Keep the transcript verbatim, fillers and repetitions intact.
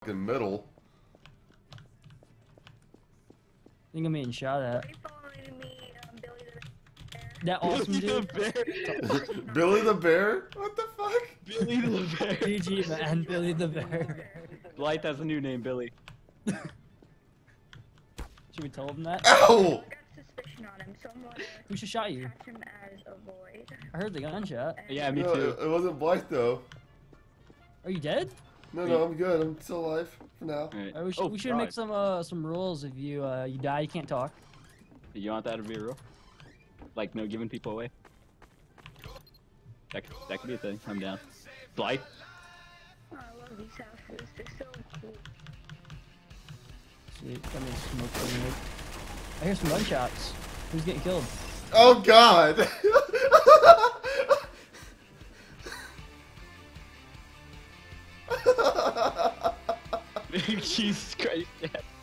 fucking middle. I think I'm getting shot at. Are you following me, um, Billy the Bear? That awesome Billy dude. the Bear. Billy the Bear? What the fuck? Billy the Bear. G G man, Billy the Bear. Blythe has a new name, Billy. Should we tell him that? Ow! I got suspicion on him, so I'm gonna Who should shot you? catch him as a void. I heard the gunshot. Yeah, me No, too. it, it wasn't Blythe though. Are you dead? No, no, I'm good. I'm still alive for now. Alright. Uh, we should, Oh, we should God. make some uh some rules. If you uh you die, you can't talk. You want that to be a rule? Like no giving people away? That, c- that could be a thing. I'm down. Blythe? Oh, I love these houses. They're so cool. Sweet, got me a smoke grenade. I hear some gunshots. Who's getting killed? Oh god! Jesus Christ, yeah.